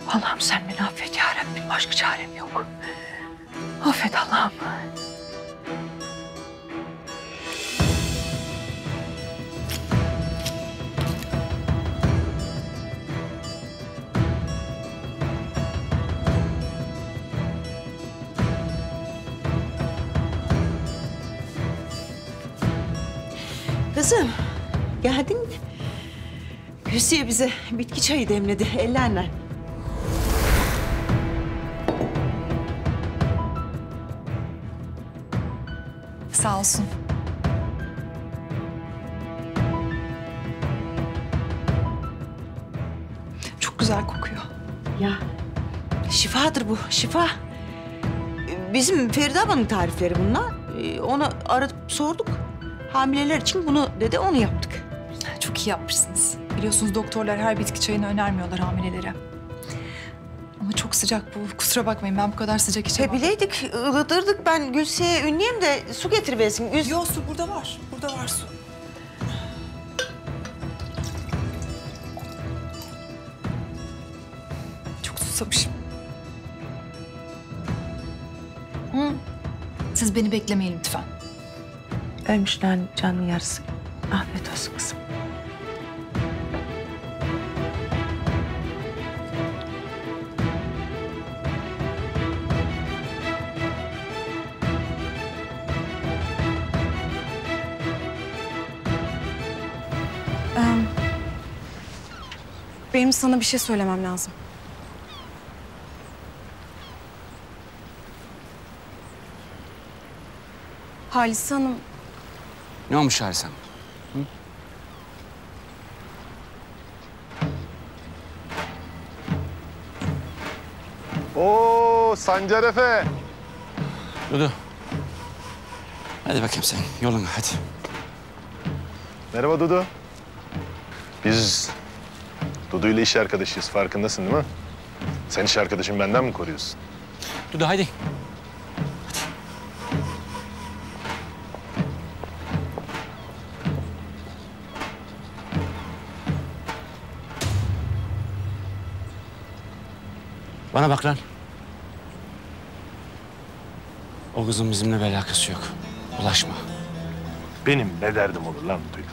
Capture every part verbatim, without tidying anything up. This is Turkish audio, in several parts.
Allah'ım sen beni affet ya Rabbim. Başka çarem yok. Affet Allah'ım. Kızım, geldin mi? Hüsniye bize bitki çayı demledi, ellerle. Sağ olsun. Çok güzel kokuyor. Ya, şifadır bu, şifa. Bizim Feride ablanın tarifleri bunlar. Ee, Ona aradıp sorduk. Hamileler için bunu dedi, onu yaptık. Çok iyi yapmışsınız. Biliyorsunuz doktorlar her bitki çayını önermiyorlar hamilelere. Ama çok sıcak bu. Kusura bakmayın ben bu kadar sıcak içemem. E bileydik, ılıtırdık. Ben Gülse'ye ünlüyeyim de su getiriversin. Üz... Yok su burada var. Burada var su. Çok susamışım. Hı. Siz beni beklemeyin lütfen. Ölmüşler canın yarısı. Afiyet olsun kızım. Ee, benim sana bir şey söylemem lazım. Halise Hanım, Ne olmuş Halis Hanım? Oo Sancar Efe. Dudu. Hadi bakayım sen yoluna hadi. Merhaba Dudu. Biz Dudu ile iş arkadaşıyız. Farkındasın değil mi? Sen iş arkadaşın benden mi koruyorsun? Dudu hadi. Bana bak lan. O kızın bizimle bir alakası yok. Ulaşma. Benim ne derdim olur lan Dudu'yla?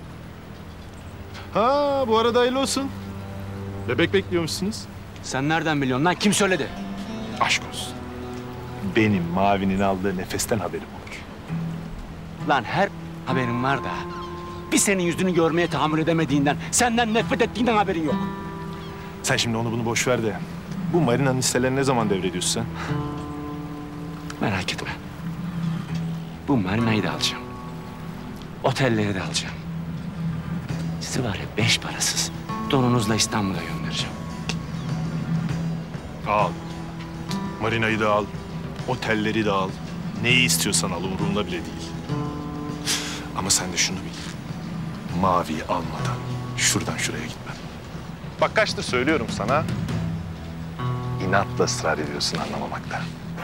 Ha bu arada hayırlı olsun. Bebek bekliyormuşsunuz. Sen nereden biliyorsun lan? Kim söyledi? Aşk olsun. Benim Mavi'nin aldığı nefesten haberim olur. Lan her haberin var da bir senin yüzünü görmeye tahammül edemediğinden, senden nefret ettiğinden haberin yok. Sen şimdi onu bunu boş ver de bu Marina'nın hisselerini ne zaman devrediyorsun sen? Merak etme. Bu Marina'yı da alacağım. Otelleri de alacağım. Sizi var ya beş parasız donunuzla İstanbul'a göndereceğim. Al. Marina'yı da al. Otelleri de al. Neyi istiyorsan al, umurumda bile değil. Ama sen de şunu bil. Mavi'yi almadan şuradan şuraya gitmem. Bak kaçtır söylüyorum sana. İnatla ısrar ediyorsun anlamamakta.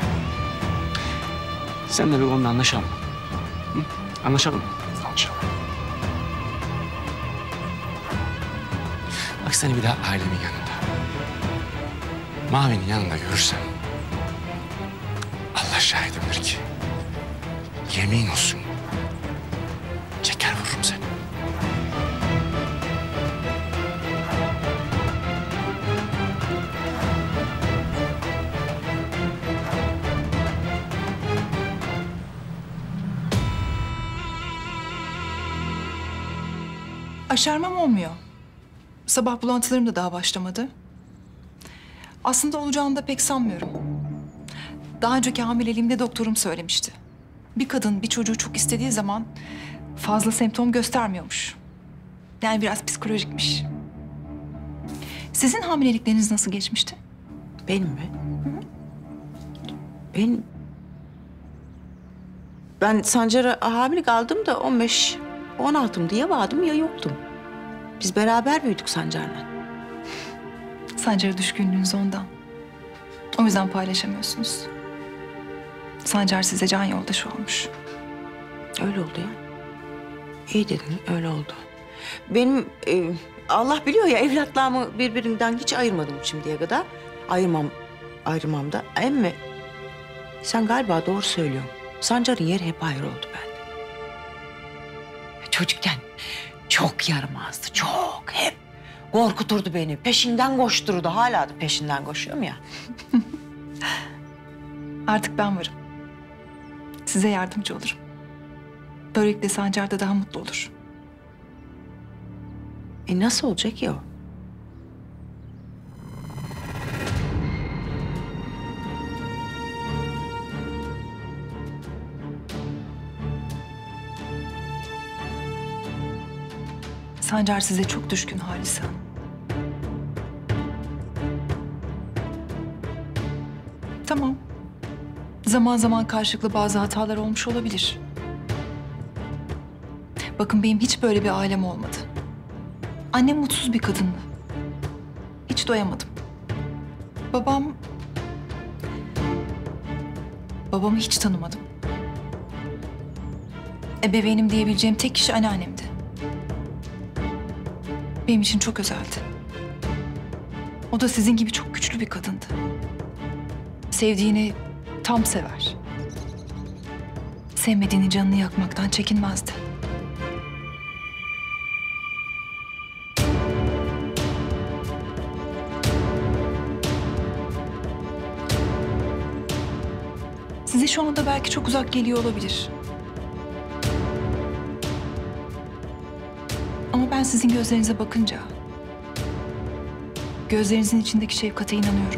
Sen de bir konuda anlaşalım. Hı? Anlaşalım mı? Anlaşalım. Bak seni bir daha ailemin yanında, Mavi'nin yanında görürsem Allah şahidimdir ki yemin olsun çeker vururum seni. Aşermem olmuyor. Sabah bulantılarım da daha başlamadı. Aslında olacağını da pek sanmıyorum. Daha önceki hamileliğimde doktorum söylemişti. Bir kadın bir çocuğu çok istediği zaman fazla semptom göstermiyormuş. Yani biraz psikolojikmiş. Sizin hamilelikleriniz nasıl geçmişti? Benim mi? Ben... Ben Sancar'a hamile kaldım da on beş, on altımdı. Ya vardım ya yoktum. Biz beraber büyüdük Sancar'la. Sancar'a düşkünlüğünüz ondan. O yüzden paylaşamıyorsunuz. Sancar size can yoldaşı olmuş. Öyle oldu ya. İyi dedin, öyle oldu. Benim e, Allah biliyor ya evlatlarımı birbirinden hiç ayırmadım şimdiye kadar. Ayırmam, ayırmam da. Emmi sen galiba doğru söylüyorsun. Sancar'ın yeri hep ayrı oldu bende. Çocukken çok yaramazdı, çok hep. Korkuturdu beni, peşinden koştururdu. Hala da peşinden koşuyorum ya. Artık ben varım. Size yardımcı olurum. Böylelikle Sancar da daha mutlu olur. E nasıl olacak ki o? Sancar size çok düşkün Halise Hanım. Tamam. Zaman zaman karşılıklı bazı hatalar olmuş olabilir. Bakın benim hiç böyle bir ailem olmadı. Annem mutsuz bir kadındı. Hiç doyamadım. Babam... Babamı hiç tanımadım. Ebeveynim diyebileceğim tek kişi anneannemdi. Benim için çok özeldi. O da sizin gibi çok güçlü bir kadındı. Sevdiğini tam sever. Sevmediğini canını yakmaktan çekinmezdi. Size şu anda belki çok uzak geliyor olabilir. Ama ben sizin gözlerinize bakınca... gözlerinizin içindeki şefkate inanıyorum.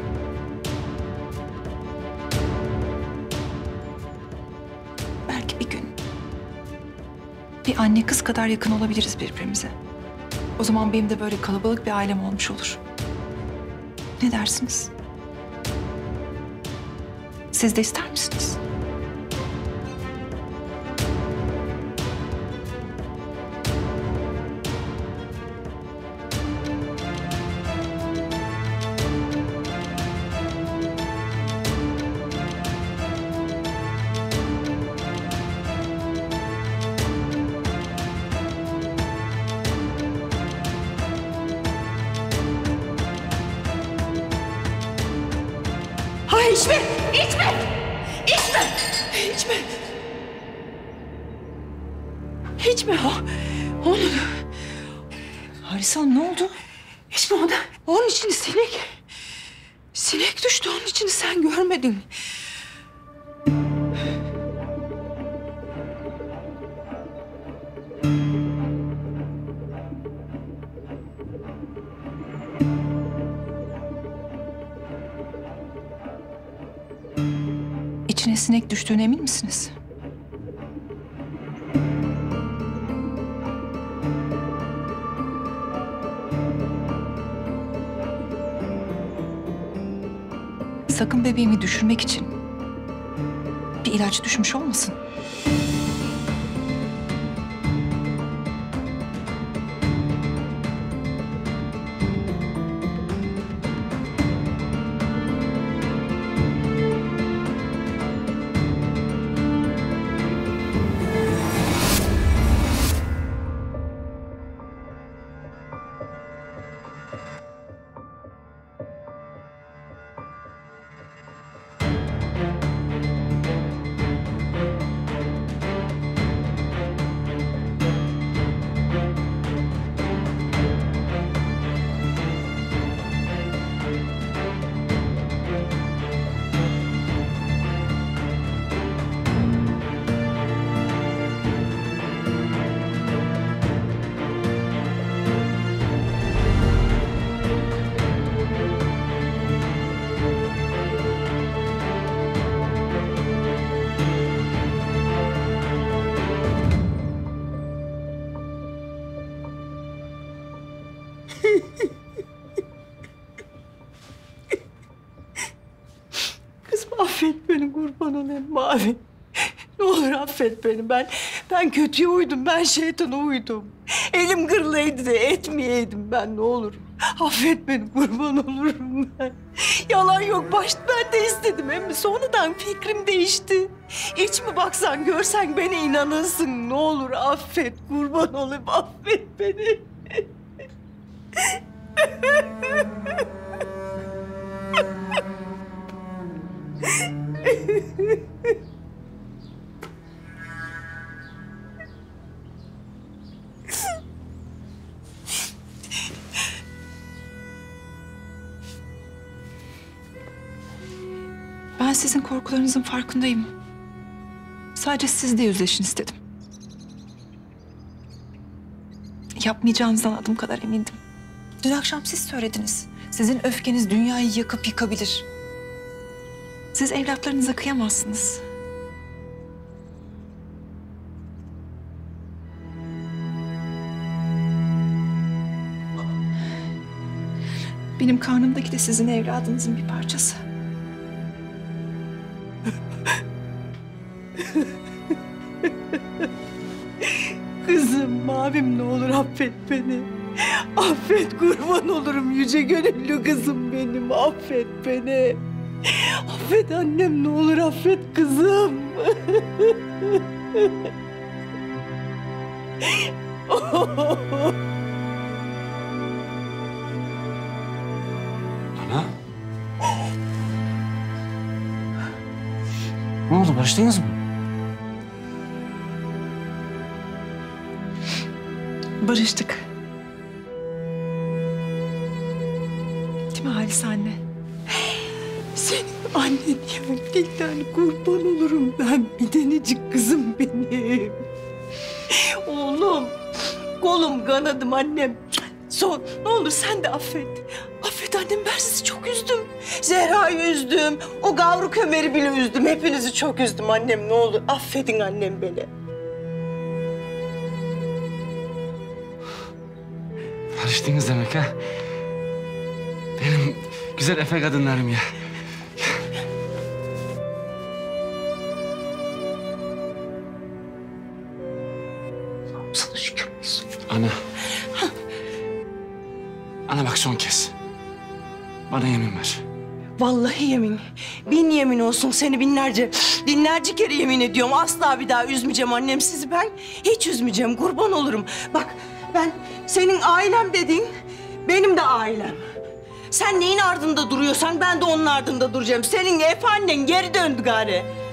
Belki bir gün... bir anne kız kadar yakın olabiliriz birbirimize. O zaman benim de böyle kalabalık bir ailem olmuş olur. Ne dersiniz? Siz de ister misiniz? Hayır içme, içme, içme, içme. İçme o, onu. Halise Hanım ne oldu? İçme onu. Onun içinde sinek. Sinek düştü onun içini sen görmedin. İçine sinek düştüğüne emin misiniz? Sakın bebeğimi düşürmek için bir ilaç düşmüş olmasın. Kızım affet beni kurban olayım Mavi. Ne olur affet beni. Ben ben kötüye uydum. Ben şeytana uydum. Elim kırılaydı da etmeyeydim ben ne olur. Affet beni kurban olurum ben. Yalan yok. Başta ben de istedim hem sonradan fikrim değişti. Hiç mi baksan görsen beni inanırsın. Ne olur affet kurban olayım affet beni. Ben sizin korkularınızın farkındayım. Sadece siz de yüzleşin istedim. Yapmayacağınızdan adım kadar emindim. Dün akşam siz söylediniz. Sizin öfkeniz dünyayı yakıp yıkabilir. Siz evlatlarınıza kıyamazsınız. Benim karnımdaki de sizin evladınızın bir parçası. Kızım, Mavim ne olur affet beni. Affet, kurban olurum yüce gönüllü kızım benim. Affet beni. Affet annem, ne olur affet kızım. Ana. Ne oldu, barıştınız mı? Barıştık. Değil mi Halis anne? Senin annen yemeklikten kurban olurum ben. Bir tanecik kızım benim. Oğlum, kolum kanadım annem. Son, ne olur sen de affet. Affet annem, ben sizi çok üzdüm. Zehra'yı üzdüm, o gavruk Ömer'i bile üzdüm. Hepinizi çok üzdüm annem, ne olur. Affedin annem beni. Barıştınız demek ha? Benim güzel efe kadınlarım ya. Sana şükür olsun. Ana. Ana bak son kez. Bana yemin ver. Vallahi yemin. Bin yemin olsun, seni binlerce, binlerce kere yemin ediyorum. Asla bir daha üzmeyeceğim annem sizi ben. Hiç üzmeyeceğim, kurban olurum. Bak ben, senin ailem dediğin benim de ailem. Sen neyin ardında duruyorsan ben de onun ardında duracağım. Senin efe annen geri döndü gari.